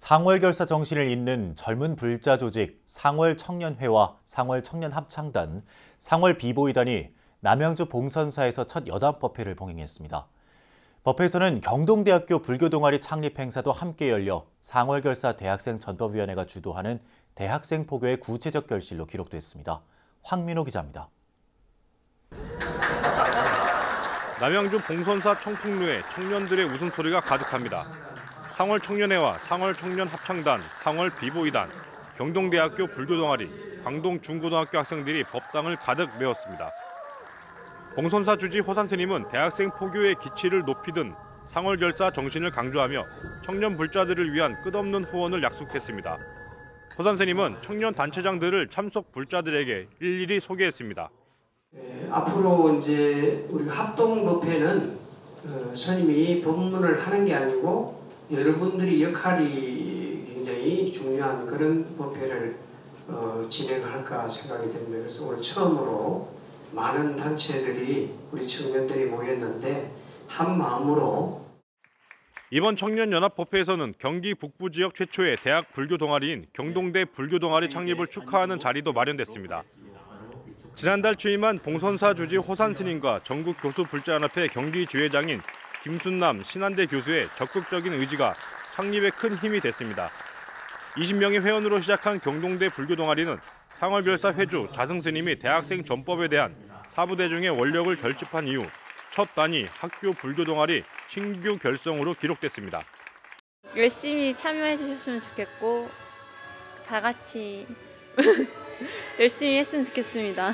상월결사 정신을 잇는 젊은 불자 조직 상월청년회와 상월청년합창단, 상월비보이단이 남양주 봉선사에서 첫 여단법회를 봉행했습니다. 법회에서는 경동대학교 불교동아리 창립 행사도 함께 열려 상월결사 대학생 전법위원회가 주도하는 대학생 포교의 구체적 결실로 기록됐습니다. 황민호 기자입니다. 남양주 봉선사 청풍루에 청년들의 웃음소리가 가득합니다. 상월청년회와 상월청년합창단, 상월비보이단, 경동대학교 불교동아리, 광동중고등학교 학생들이 법당을 가득 메웠습니다. 봉선사 주지 호산 스님은 대학생 포교의 기치를 높이든 상월결사 정신을 강조하며 청년 불자들을 위한 끝없는 후원을 약속했습니다. 호산 스님은 청년 단체장들을 참석 불자들에게 일일이 소개했습니다. 앞으로 이제 우리가 합동법회는 스님이 법문을 하는 게 아니고 여러분들이 역할이 굉장히 중요한 그런 법회를 진행할까 생각이 됩니다. 그래서 오늘 처음으로 많은 단체들이 우리 청년들이 모였는데 한 마음으로 이번 청년연합법회에서는 경기 북부 지역 최초의 대학 불교 동아리인 경동대 불교 동아리 창립을 축하하는 자리도 마련됐습니다. 지난달 취임한 봉선사 주지 호산 스님과 전국 교수 불자연합회 경기 지회장인 김순남 신한대 교수의 적극적인 의지가 창립에 큰 힘이 됐습니다. 20명의 회원으로 시작한 경동대 불교 동아리는 상월별사 회주 자승 스님이 대학생 전법에 대한 사부대중의 원력을 결집한 이후 첫 단위 학교 불교 동아리 신규 결성으로 기록됐습니다. 열심히 참여해 주셨으면 좋겠고 다 같이 열심히 했으면 좋겠습니다.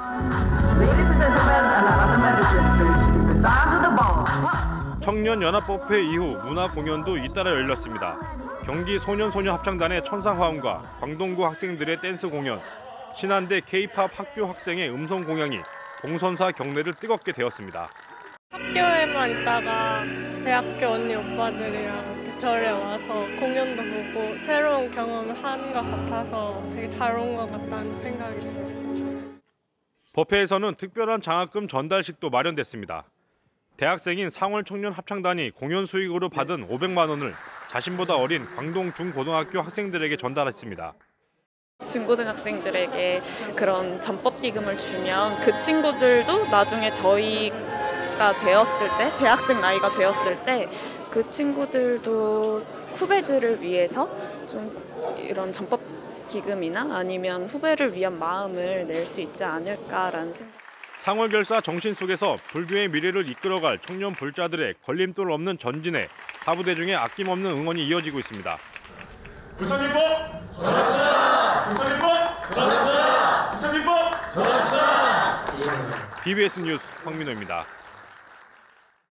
청년연합법회 이후 문화공연도 잇따라 열렸습니다. 경기 소년소녀합창단의 천상화음과 광동구 학생들의 댄스 공연, 신한대 K-팝 학교 학생의 음성 공연이 봉선사 경내를 뜨겁게 데웠습니다. 학교에만 있다가 대학교 언니 오빠들이랑 이렇게 절에 와서 공연도 보고 새로운 경험을 한 것 같아서 되게 잘 온 것 같다는 생각이 들었어요. 법회에서는 특별한 장학금 전달식도 마련됐습니다. 대학생인 상월청년합창단이 공연 수익으로 받은 500만 원을 자신보다 어린 광동 중고등학교 학생들에게 전달했습니다. 중고등학생들에게 그런 전법기금을 주면 그 친구들도 나중에 저희가 되었을 때, 대학생 나이가 되었을 때 그 친구들도 후배들을 위해서 좀 이런 전법기금이나 아니면 후배를 위한 마음을 낼 수 있지 않을까라는 생각. 상월결사 정신 속에서 불교의 미래를 이끌어갈 청년 불자들의 걸림돌 없는 전진에 사부대중의 아낌없는 응원이 이어지고 있습니다. 부처님법 전합시다! 부처님법 전합시다! 부처님법 전합시다! BBS 뉴스 황민호입니다.